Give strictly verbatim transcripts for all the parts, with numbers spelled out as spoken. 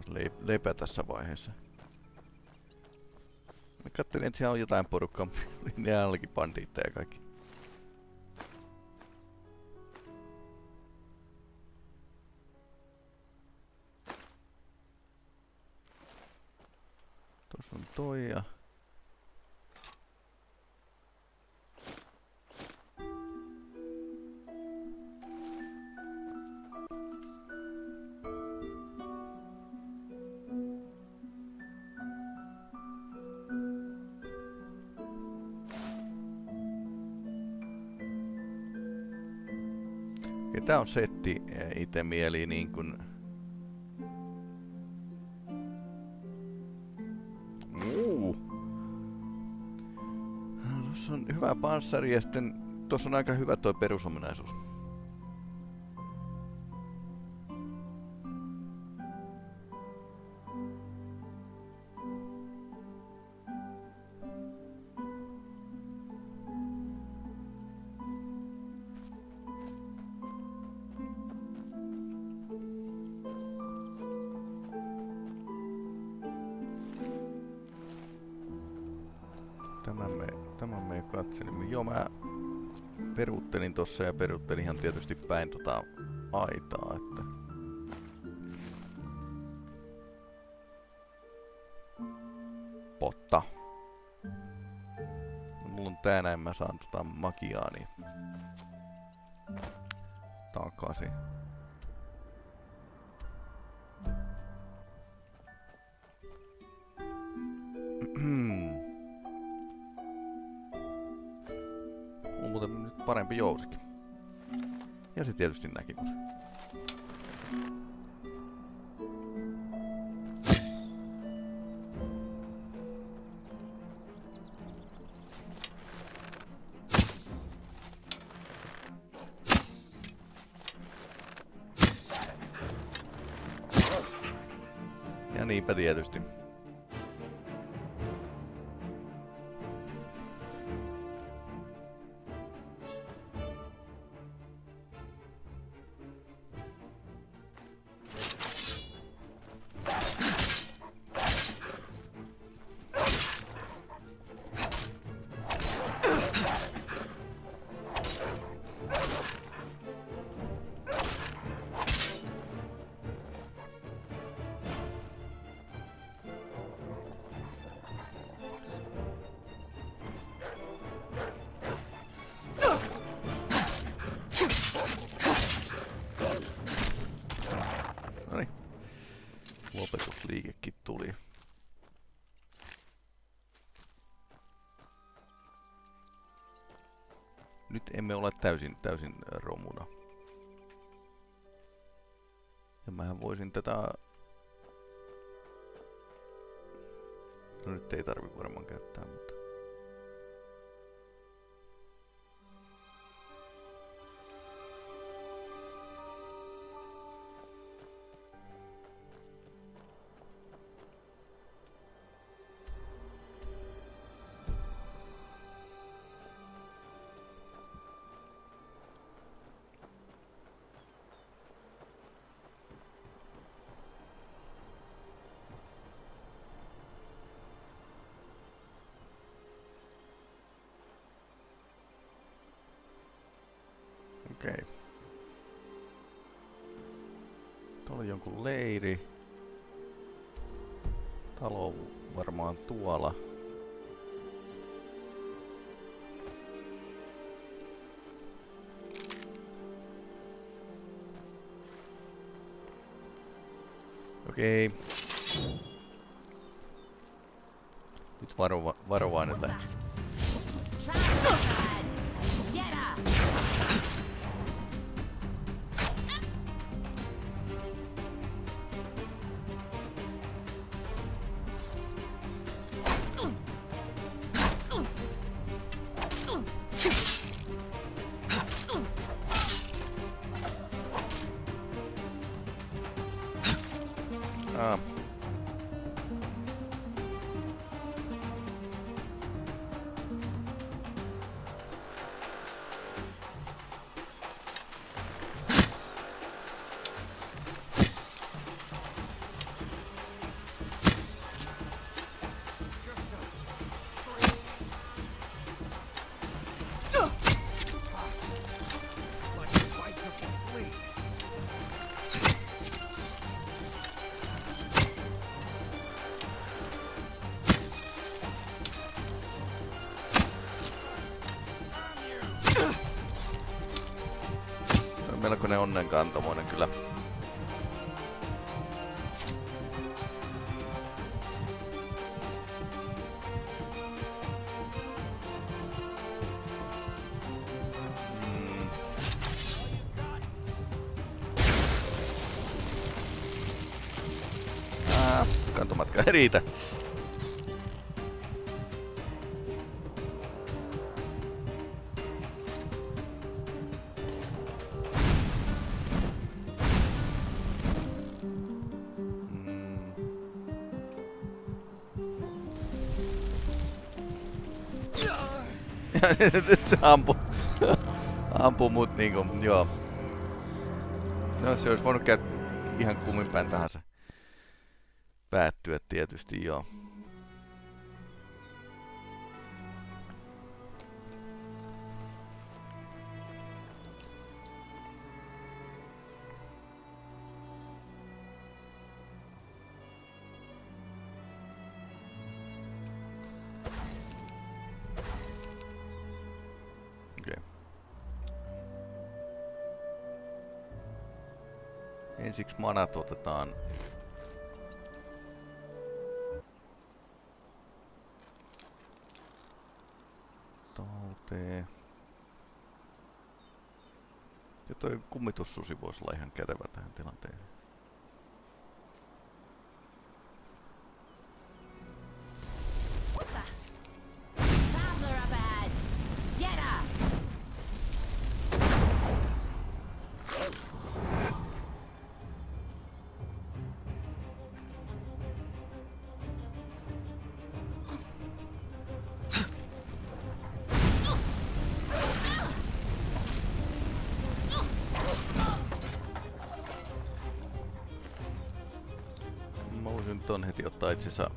le lepä tässä vaiheessa. Mä katselin, että siellä on jotain porukkaa, ne ainakin bandiitteja kaikki. Tuossa on toi ja... Tää on setti itemi, eli niin kun... Uu. Tuossa on hyvä panssari ja sitten tuossa on aika hyvä toi perusominaisuus. Tämän me, tämän me katselimme. Joo, mä peruuttelin tossa ja peruuttelin ihan tietysti päin tota aitaa, että... Potta. Mulla on tää näin, mä saan tota magiaani takaisin. Muuten nyt parempi jousikin. Ja se tietysti näki mut. Ja niinpä tietysti. Lopetusliikekin tuli. Nyt emme ole täysin, täysin romuna. Ja mähän voisin tätä... No nyt ei tarvi varmaan käyttää, mutta... Okei. Okay. Tuolla on jonkun leiri. Talo on varmaan tuolla. Okei. Okay. Nyt varova, varovainen lähtö. Ah. onnenkantamoinen kyllä. Mm. Ah, kantomatka ei riitä. Se ampu, ampu mut niinku, joo. No se olisi voinut käydä ihan kummin päin tahansa päättyä tietysti, joo. Ensiksi manat otetaan talteen. Ja toi kummitussusi voisi olla ihan kätevä tähän tilanteeseen. Ton heti ottaa itsensä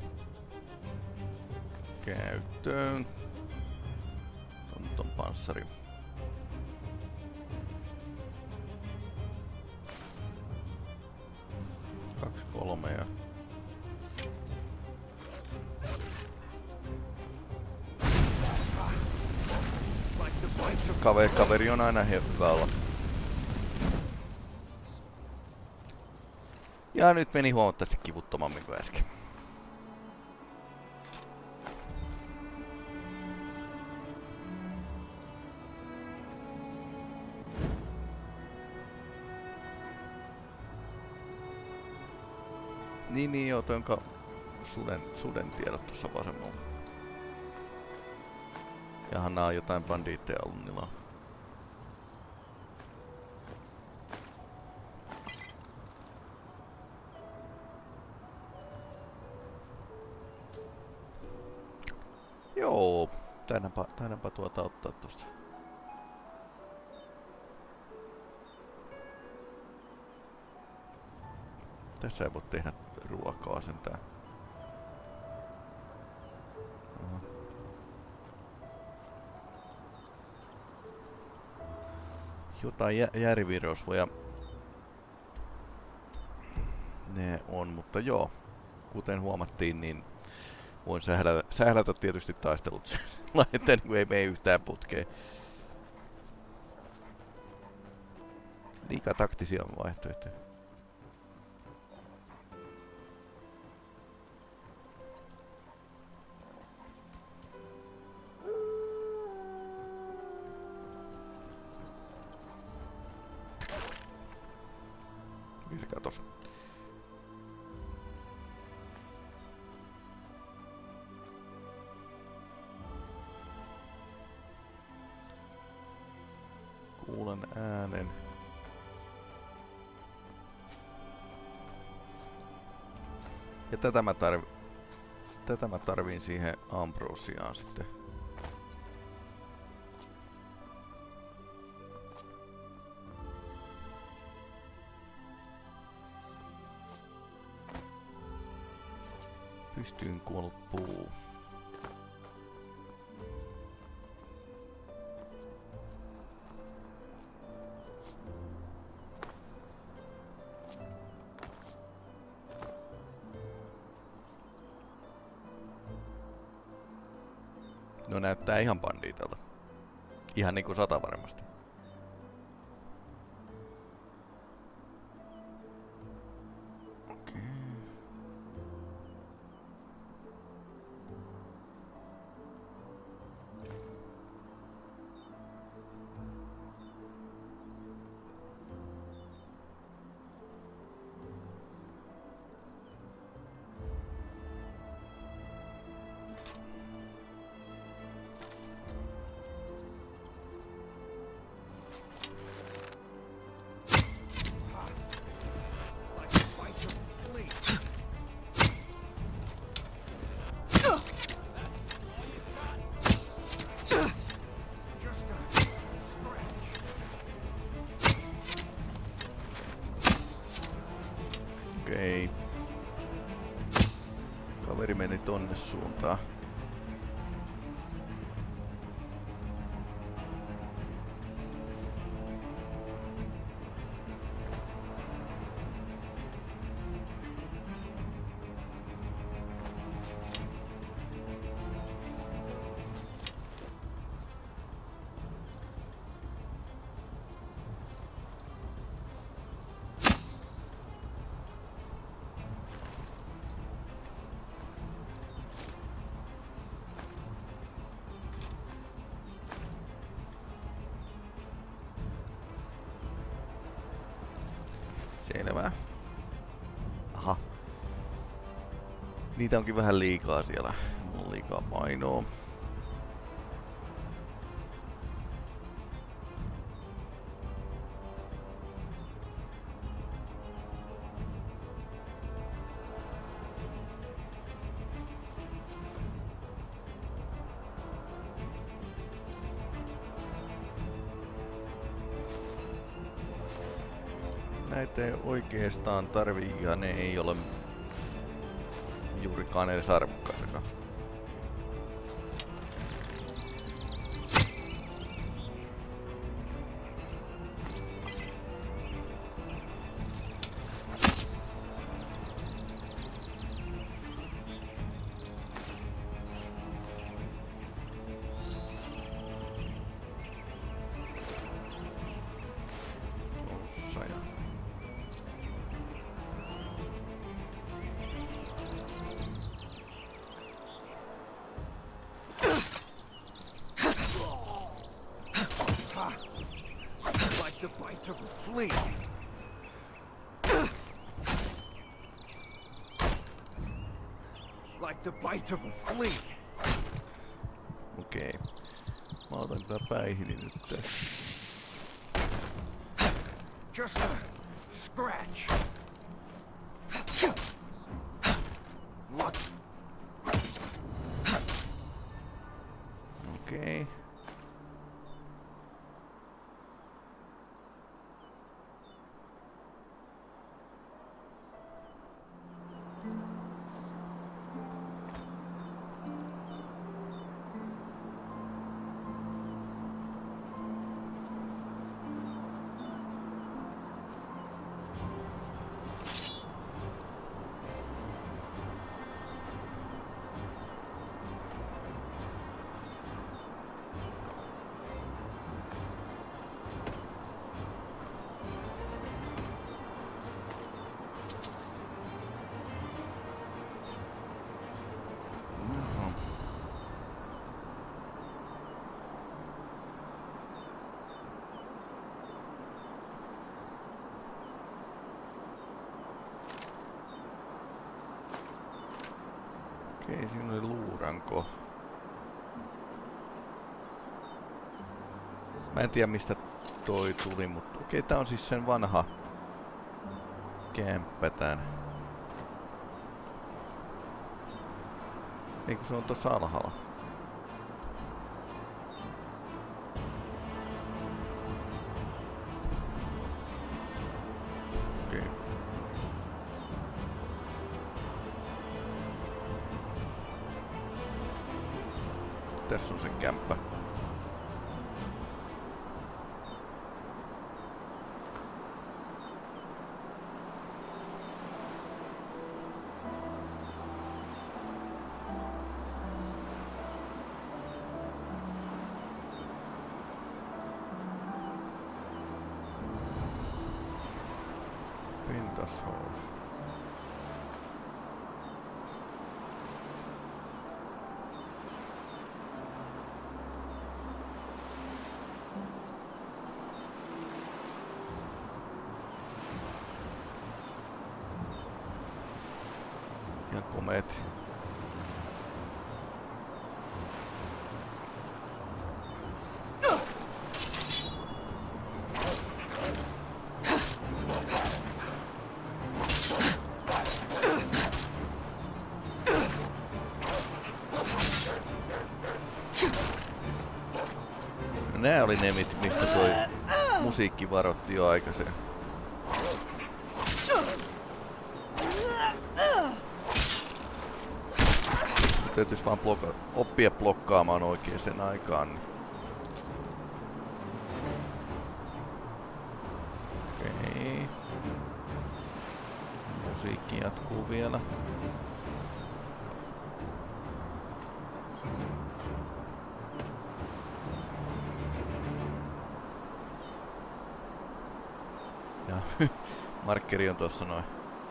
käyttöön. On ton panssari. Kaksi kolme ja kaveri, kaveri on aina hyvä olla. Ja nyt meni huomattavasti kivuttomammin kuin äsken. Niin niin joo, toi onko suden, suden tiedot tuossa vasemmalla. Jahan nää on jotain bandiitteja ollut niillä. Joo, taidaanpa, taidaanpa tuota ottaa tosta. Tässä ei voi tehdä ruokaa sentään. Oho. Jotain jä järvirosvoja ne on, mutta joo, kuten huomattiin, niin voin sählätä, sählätä tietysti taistelut laitteen, kun ei mene yhtään putkeen. Liikaa taktisia vaihtoehtoja. Mikä se katos? Kuulen äänen. Ja tätä mä tarvin, tätä mä tarviin siihen Ambrosiaan sitten. Pystyyn kuollut puu. No näyttää ihan bandiitalta. Ihan niinku sata varmasti. Okei. Kaveri meni tonne suuntaan. Selvä. Aha. Niitä onkin vähän liikaa siellä. Mulla on liikaa painoa. Näitä ei oikeastaan tarvii ja ne ei ole juurikaan edes arvokkaitakaan. The bite of a flea. Like the bite of a flea. Okei. Okay. Mä otan kyllä päihini nyt. Just a scratch. Look. Okei. Okay. Okei, siinä oli luuranko. Mä en tiedä mistä toi tuli, mutta okei, tää on siis sen vanha kämppä tän. Ei kun se on tossa alhaalla. Okei. Tässä on sen kämppä. Pintashouse. Ja komeet. Nää oli ne, mistä toi musiikki varoitti jo aikaisemmin. täytyis vaan bloka- oppia blokkaamaan oikein sen aikaan. Niin. Okei. Musiikki jatkuu vielä. Ja markkeri on tossa noin.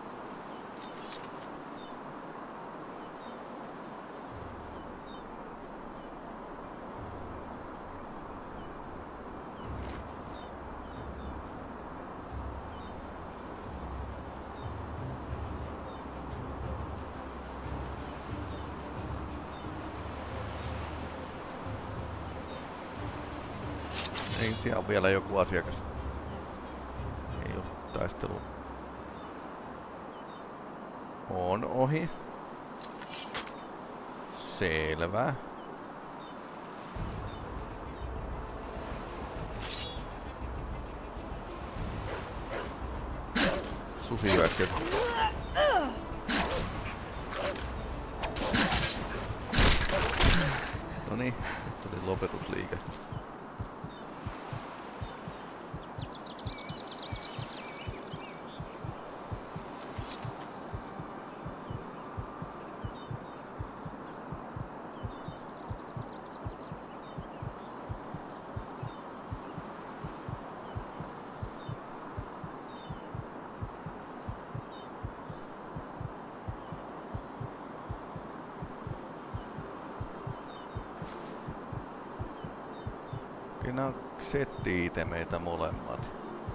Ei, siellä on vielä joku asiakas. Ei oo taistelu. On ohi. Selvä. Susi hyökkäys. Noniin, nyt tuli lopetusliike. Nämä on setti-itemeitä molemmat.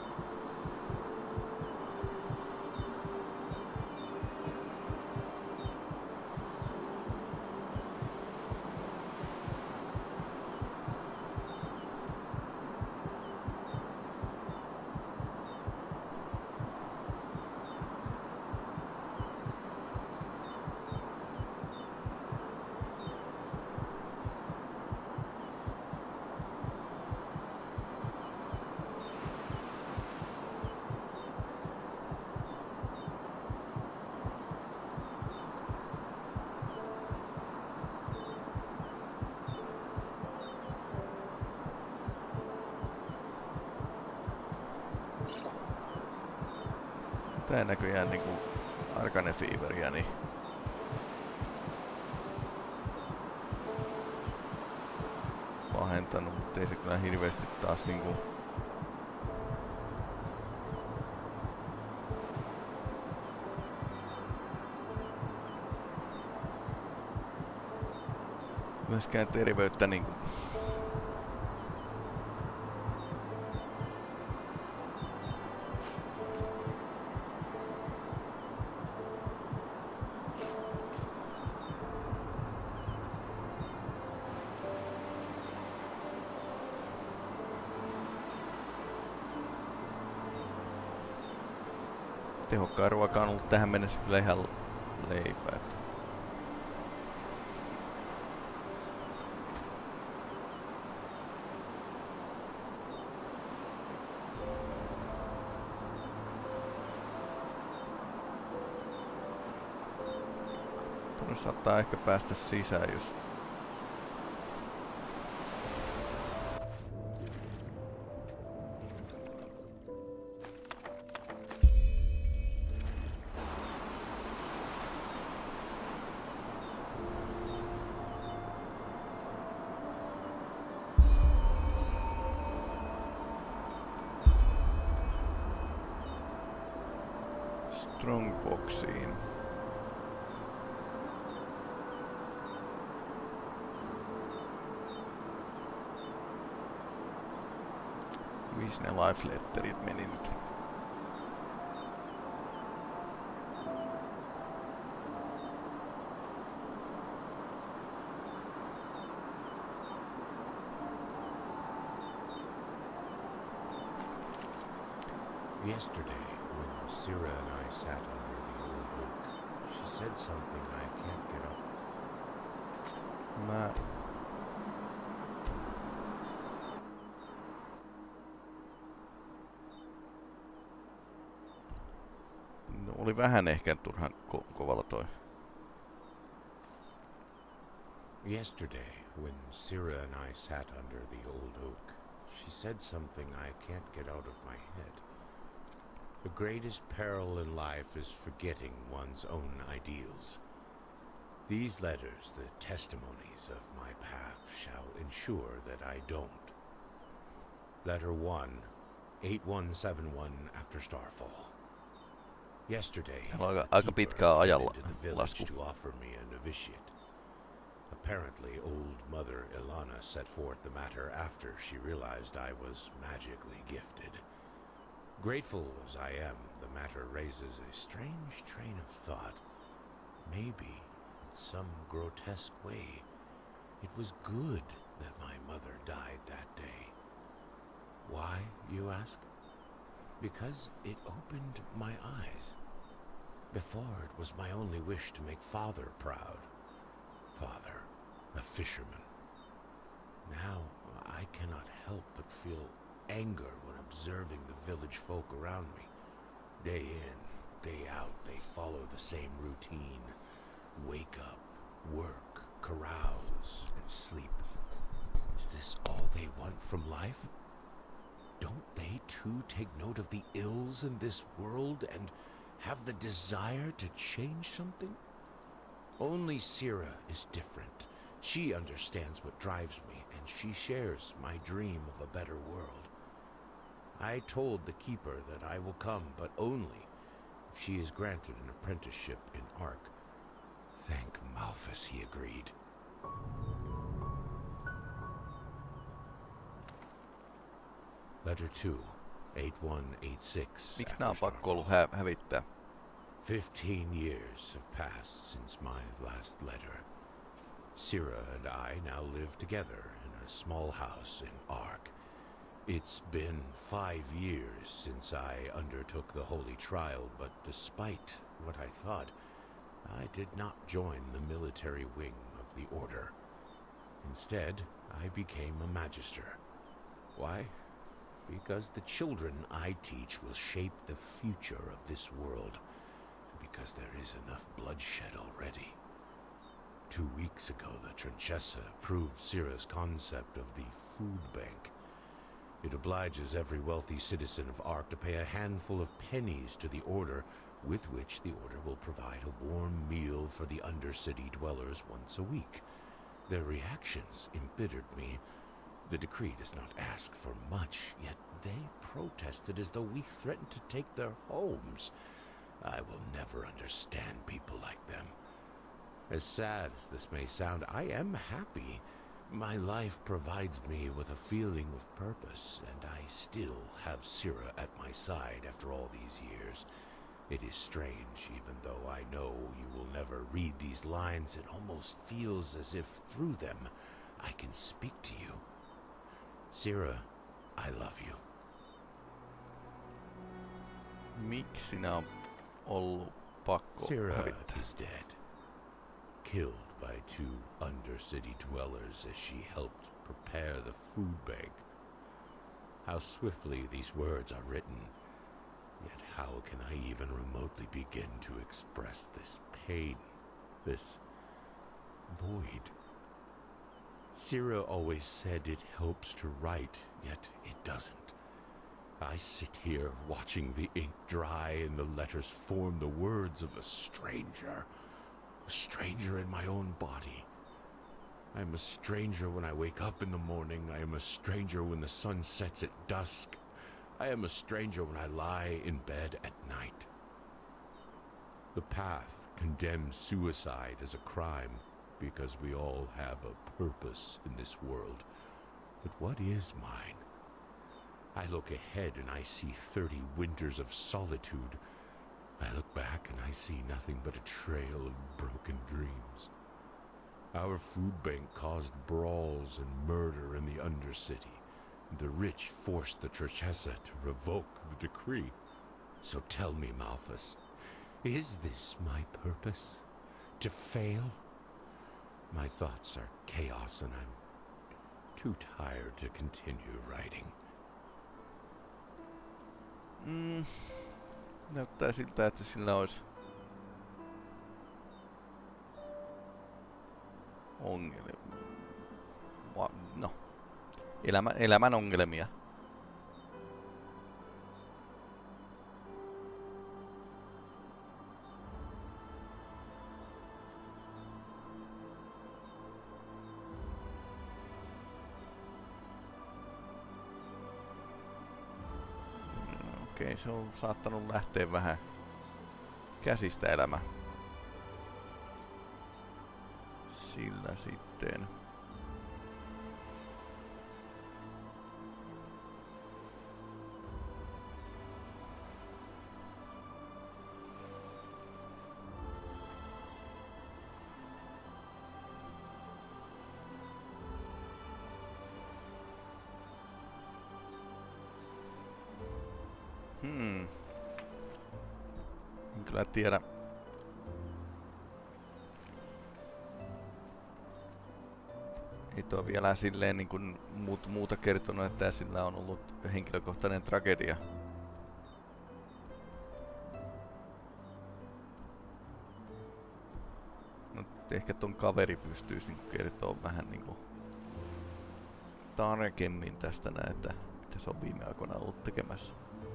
Tää näköjään niinku Arcane Feveria, niin pahentanut, mutta ei se kyllä hirveesti taas niinku myöskään terveyttä niinku tehokkaan ruoka on ollut tähän mennessä kyllä ihan leipää. Tuonne saattaa ehkä päästä sisään, jos Strongboxiin. Missä ne life letterit meni nyt? Yesterday, when Sira and I sat under the old oak, she said something I can't get up. Mä... No, oli vähän ehkä turhan ko kovalla toi. Yesterday, when Sira and I sat under the old oak, she said something I can't get out of my head. The greatest peril in life is forgetting one's own ideals. These letters, the testimonies of my path, shall ensure that I don't. Letter one, eight one seven one after Starfall. Yesterday, Täällä on aika, the aika keeper pitkää came ajalla into the village lasku. to offer me a novitiate. Apparently, old Mother Ilana set forth the matter after she realized I was magically gifted. Grateful as I am, the matter raises a strange train of thought. Maybe, in some grotesque way, it was good that my mother died that day. Why, you ask? Because it opened my eyes. Before, it was my only wish to make Father proud. Father, a fisherman. Now, I cannot help but feel anger when observing the village folk around me. Day in, day out, they follow the same routine. Wake up, work, carouse, and sleep. Is this all they want from life? Don't they too take note of the ills in this world and have the desire to change something? Only Sira is different. She understands what drives me, and she shares my dream of a better world. I told the keeper that I will come, but only if she is granted an apprenticeship in Ark. Thank Malphas he agreed. Letter two, eight one eight six. Miksi nää on pakko ollut hä hävittää? Fifteen years have passed since my last letter. Sira and I now live together in a small house in Ark. It's been five years since I undertook the holy trial, but despite what I thought, I did not join the military wing of the Order. Instead, I became a magister. Why? Because the children I teach will shape the future of this world. Because there is enough bloodshed already. Two weeks ago, the Trinchessa approved Sira's concept of the food bank. It obliges every wealthy citizen of Ark to pay a handful of pennies to the Order, with which the Order will provide a warm meal for the Undercity dwellers once a week. Their reactions embittered me. The decree does not ask for much, yet they protested as though we threatened to take their homes. I will never understand people like them. As sad as this may sound, I am happy. My life provides me with a feeling of purpose, and I still have Sira at my side after all these years. It is strange, even though I know you will never read these lines, it almost feels as if through them I can speak to you. Sira, I love you. Miksi nää on ollut pakko Sira hävittää? is dead. Killed by two Undercity dwellers as she helped prepare the food bank. How swiftly these words are written, yet how can I even remotely begin to express this pain, this void? Sira always said it helps to write, yet it doesn't. I sit here watching the ink dry and the letters form the words of a stranger. A stranger in my own body. I am a stranger when I wake up in the morning. I am a stranger when the sun sets at dusk. I am a stranger when I lie in bed at night. The path condemns suicide as a crime because we all have a purpose in this world. But what is mine? I look ahead and I see thirty winters of solitude. I look back and I see nothing but a trail of broken dreams. Our food bank caused brawls and murder in the Undercity. The rich forced the Trinchessa to revoke the decree. So tell me, Malphas, is this my purpose? To fail? My thoughts are chaos and I'm too tired to continue writing. Mm, näyttää siltä, että sillä olisi ongelmia. No, elämä, elämän ongelmia. Okei, se on saattanut lähteä vähän käsistä elämä. Sillä sitten. Hmm. En kyllä tiedä. Ei tuo vielä silleen niin kuin muut, muuta kertonut, että sillä on ollut henkilökohtainen tragedia. No, ehkä ton kaveri pystyisi niin kertoa vähän niin kuin tarkemmin tästä näin, että mitä se on viime aikoina ollut tekemässä.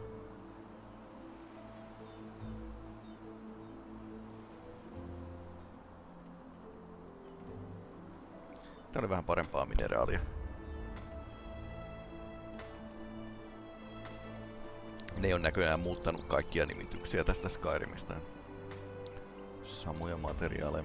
Tää oli vähän parempaa mineraalia. Ne ei ole näköjään muuttanut kaikkia nimityksiä tästä Skyrimistä. Samoja materiaaleja.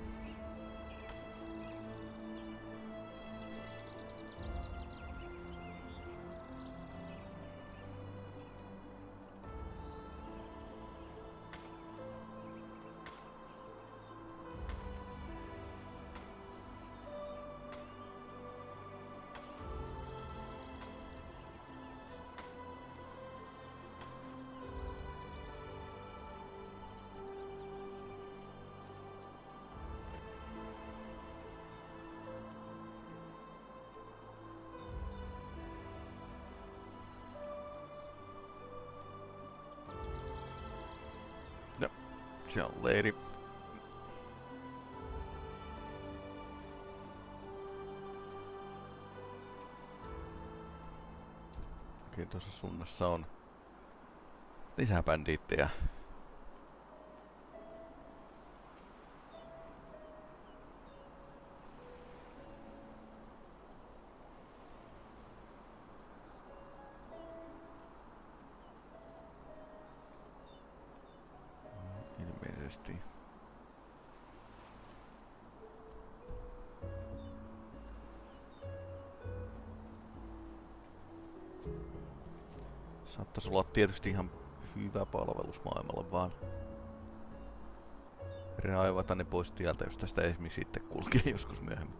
Siellä on leiri. Okei, tuossa suunnassa on lisää bändiittejä. Ilmeisesti. Saattaisi olla tietysti ihan hyvä palvelus maailmalla, vaan raivata ne pois tieltä, jos tästä esimerkiksi sitten kulkee joskus myöhemmin.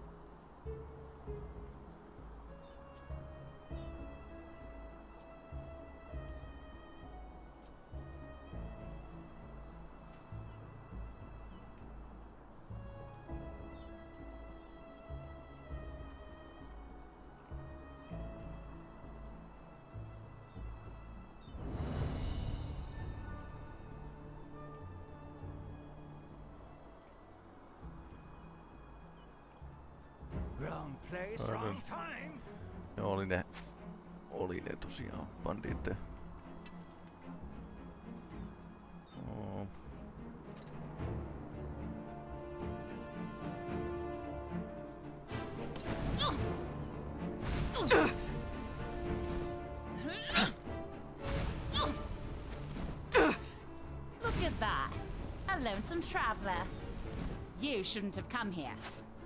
Wrong place, Aivan. wrong time. Joo, oli ne, oli ne tosiaan bandiitteja. Oh. Look at that. A lonesome traveler. You shouldn't have come here.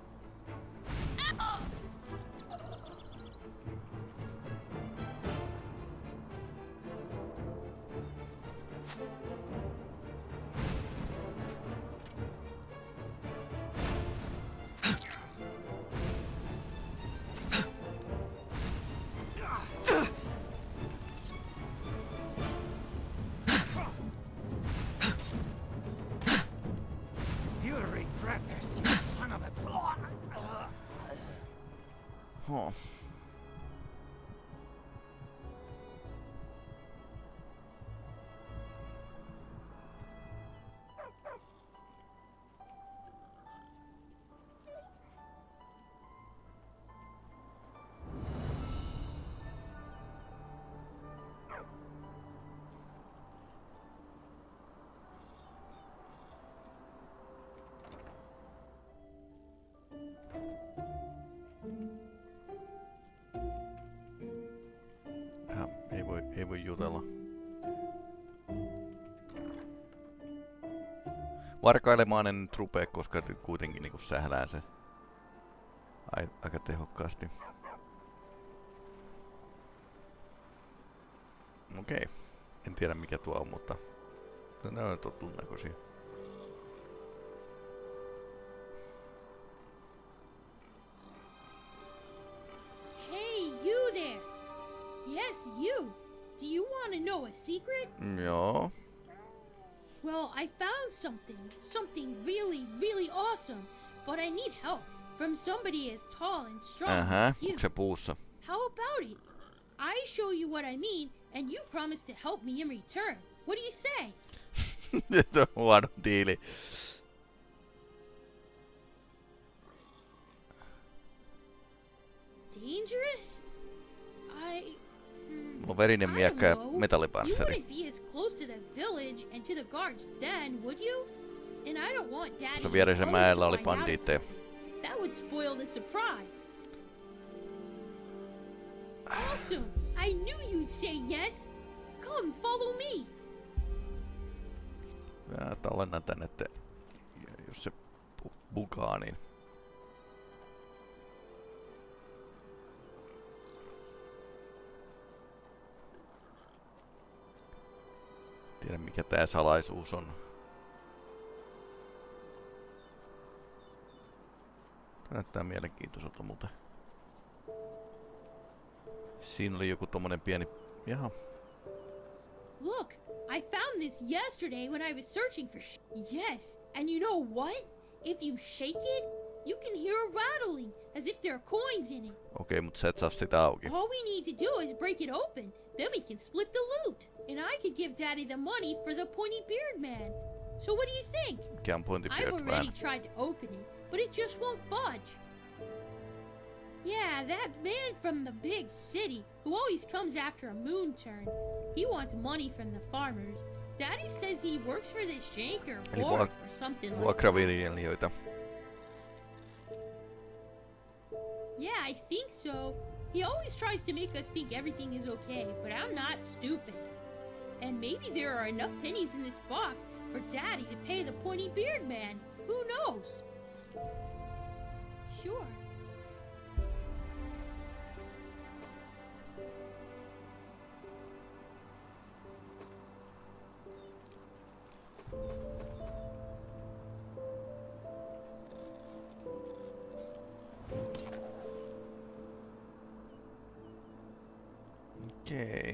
You'll regret this, you son of a... Huh. ei voi jutella. Varkailemaan en nyt rupee, koska kuitenkin niinku sählään se ai, aika tehokkaasti. Okei. Okay. En tiedä mikä tuo on, mutta ne on tottun näköisiä. Hey, you there! Yes, you! Do you want to know a secret? Joo. Well, I found something. Something really, really awesome. But I need help from somebody as tall and strong Ähä, as you. onko se puussa? How about it? I show you what I mean, and you promise to help me in return. What do you say? Nyt on huono diili. Dangerous? I... hmm, Mulla on verinen I miekka ja don't know. You metallipanssari. wouldn't be as close to the village and to the guards then, would you? And I don't want Daddy Tuossa and vieressä Rose mäellä to oli find out bandiitteja. about this. That would spoil the surprise. Awesome! I knew you'd say yes. Come, follow me. Mä tallennan tän, että jos se bu- bugaa, niin... Tiedä mikä tää salaisuus on. Tää näyttää mielenkiintoiselta muuten. Siinä oli joku tommonen pieni... Jaha. Look, I found this yesterday when I was searching for sh- Yes, and you know what? If you shake it, you can hear a rattling, as if there are coins in it. Okei, mut sä et saa sitä auki. All we need to do is break it open. Then we can split the loot. And I could give Daddy the money for the pointy beard man. So what do you think? Mikä on Pointy I've Beard already Man? tried to open it, but it just won't budge. Yeah, that man from the big city, who always comes after a moon turn. He wants money from the farmers. Daddy says he works for this Janker Eli Borg vuok- or something like that. Vuokraviljelijöitä. Yeah, I think so. He always tries to make us think everything is okay, but I'm not stupid. And maybe there are enough pennies in this box for Daddy to pay the pointy beard man. Who knows? Sure. Okei.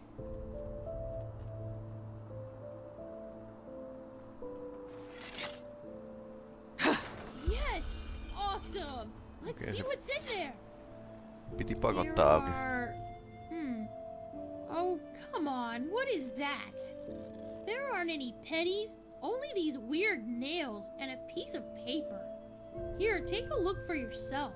Yes! Awesome! Let's Okay, see so- what's in there. Piti There pakottaa auki. are... Hmm. Oh, come on. What is that? There aren't any pennies, only these weird nails and a piece of paper. Here, take a look for yourself.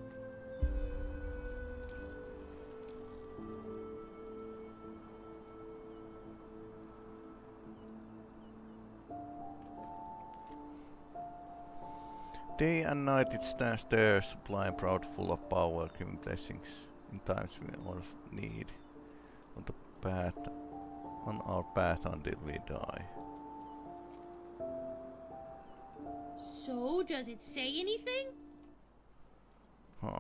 Day and night it stands there, sublime, proud, full of power, giving blessings in times we all need. On the path, on our path until we die. So, does it say anything? Huh.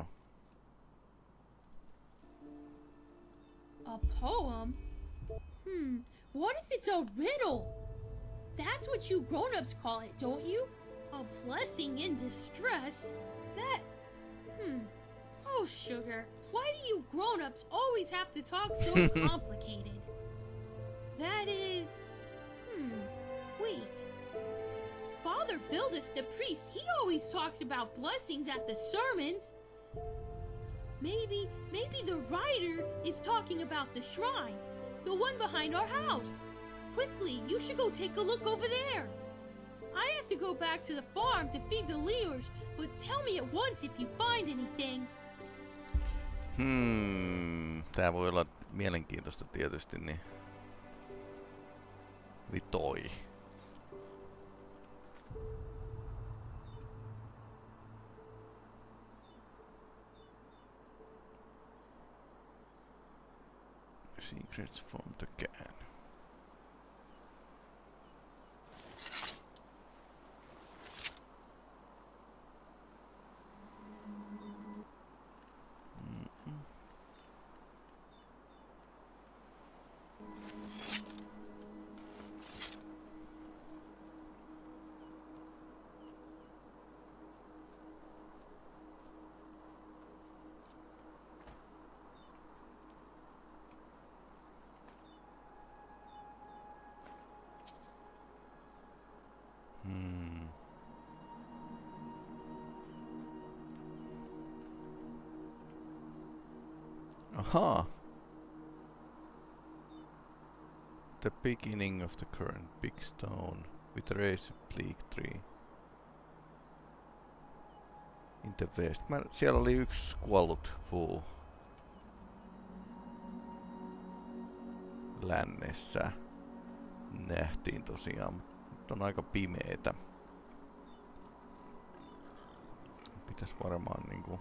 A poem? Hmm, what if it's a riddle? That's what you grown-ups call it, don't you? A blessing in distress? That... Hmm. Oh, sugar, why do you grown-ups always have to talk so complicated? That is... Hmm. Wait. Father Vildus, the priest, he always talks about blessings at the sermons. Maybe, maybe the writer is talking about the shrine, the one behind our house. Quickly, you should go take a look over there. I have to go back to the farm to feed the Leors, but tell me at once if you find anything. Hmm. Tää voi olla mielenkiintoista tietysti, niin... Vitoi. Secrets from the can. Mm-mm. Hmm. Aha! The beginning of the current big stone with a razor bleak tree. In the west. Mä, siellä oli yksi kuollut puu. Lännessä. Nähtiin tosiaan, mutta on aika pimeetä. Pitäis varmaan niinku...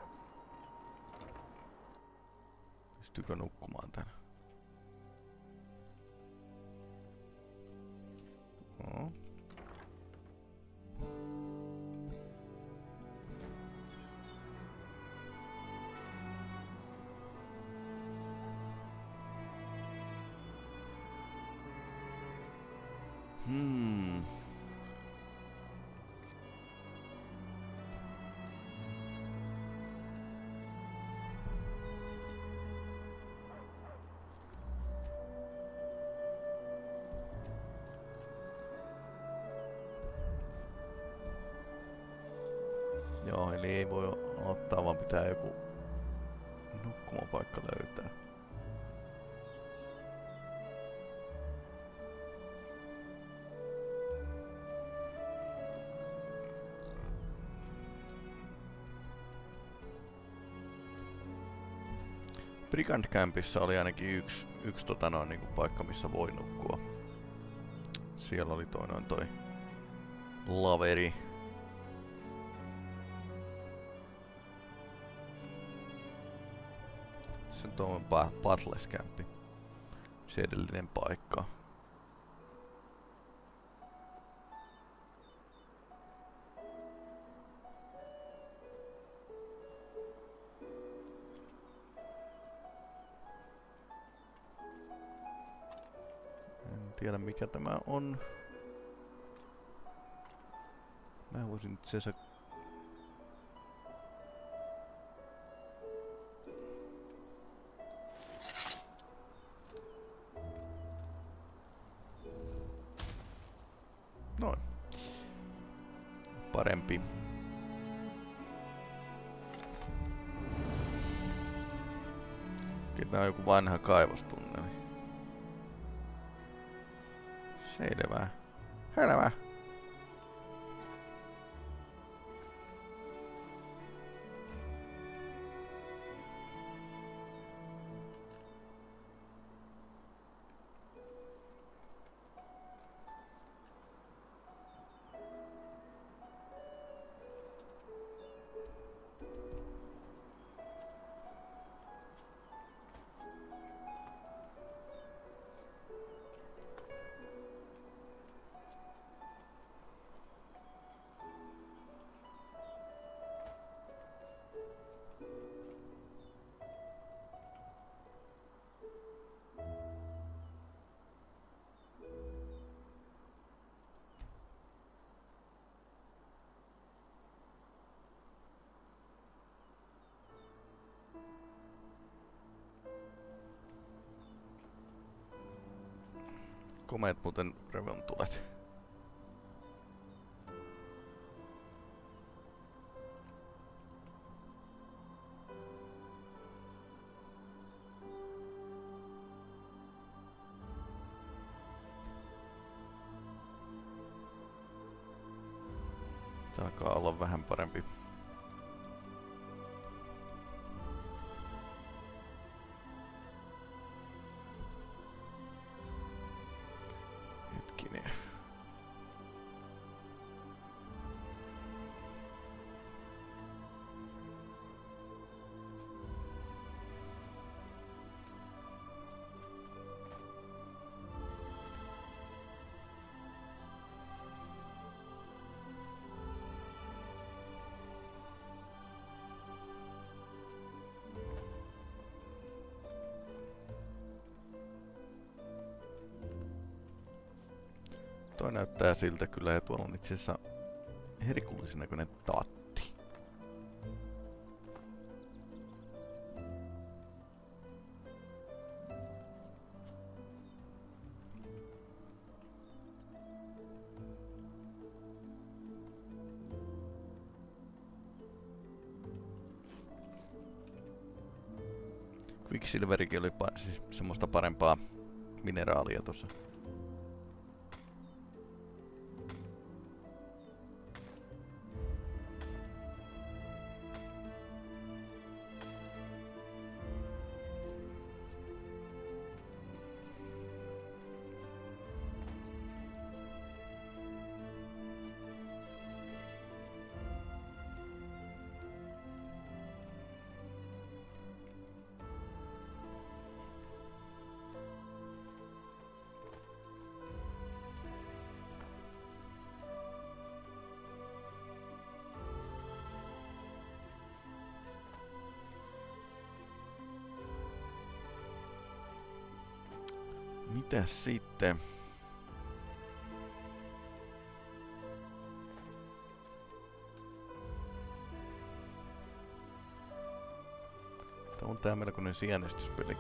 Pystyykö nukkumaan tän? No. Hmm. Joo, eli ei voi ottaa, vaan pitää joku nukkumapaikka löytää. Brigand Campissa oli ainakin yksi, yksi tota noin, niinku paikka, missä voi nukkua. Siellä oli toi noin toi laveri. Se on tuommoinen Butlers Campi. Se edellinen paikka. En tiedä mikä tämä on. Mä voisin itse asiassa... Noin. Parempi. Tää on joku vanha kaivostunneli. Selvä. Selvä. Komeet muuten revontulet. Tää alkaa olla vähän parempi. Hetkinen. Toi näyttää siltä kyllä, ja tuolla on itse asiassa herkullisen näköinen tatti. Quicksilverikin oli pa siis semmoista parempaa mineraalia tossa. Mitäs sitten? Tää on tää melkoinen sienestyspeli.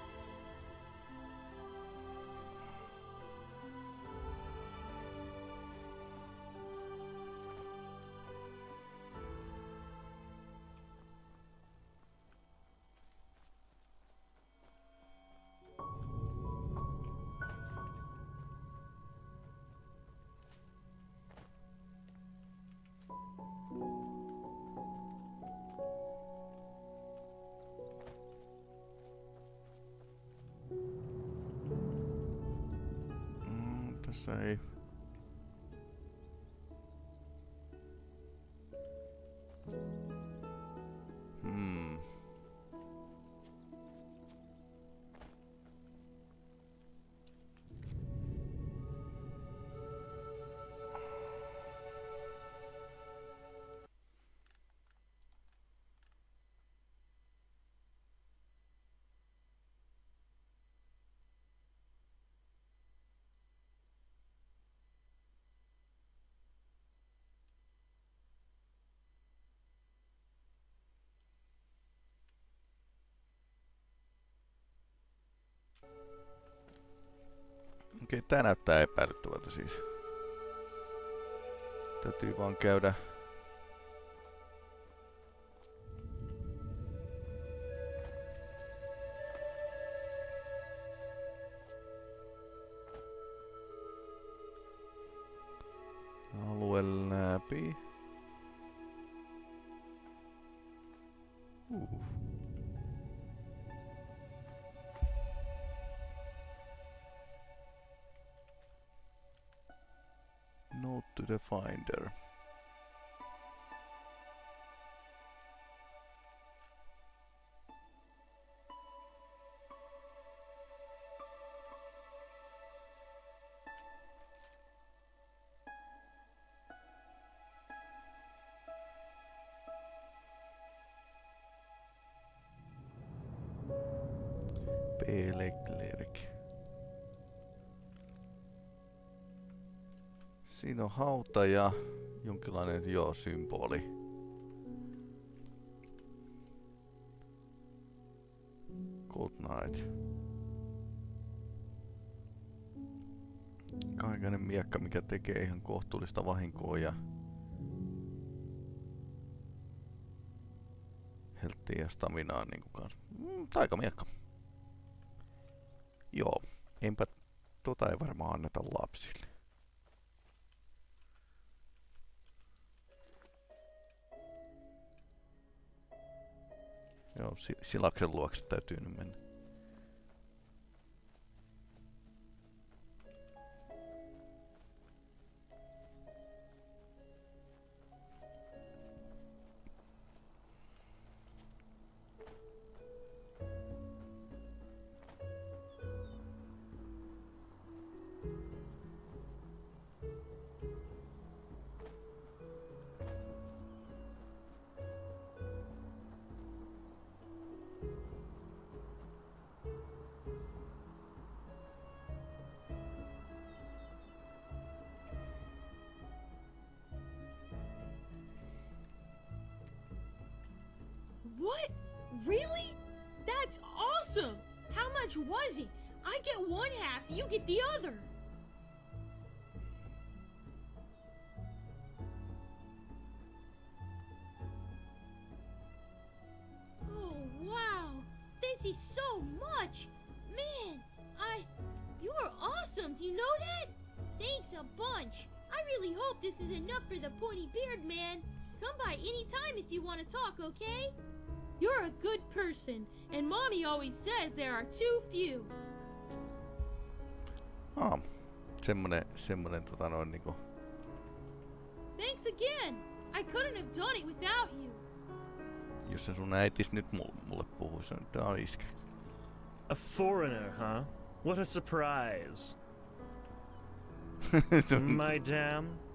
Tässä ei. Hmm. Okei, tää näyttää epäilyttävältä siis. Täytyy vaan käydä. Alue läpi. Uh. Note to the finder. P. Leclerc. Siinä on hauta ja jonkinlainen joo symboli. Cold Night. Kaikainen miekka, mikä tekee ihan kohtuullista vahinkoa ja helttiä ja staminaa niinku kans. Mm, taikamiekka. Joo, enpä tota ei varmaan anneta lapsille. Joo, Silaksen luokse täytyy nyt mennä. does it? I get one half, you get the other. Oh, wow. This is so much. Man, I... You are awesome, do you know that? Thanks a bunch. I really hope this is enough for the pointy beard man. Come by anytime if you want to talk, okay? You're a good person, and Mommy always says there are too few. Ah, semmonen, semmonen tota noin niinku... Thanks again. I couldn't have done it without you. Jos se sun äitis nyt mulle, mulle puhuisi, niin tää on iskä. A foreigner, huh? What a surprise. Madame,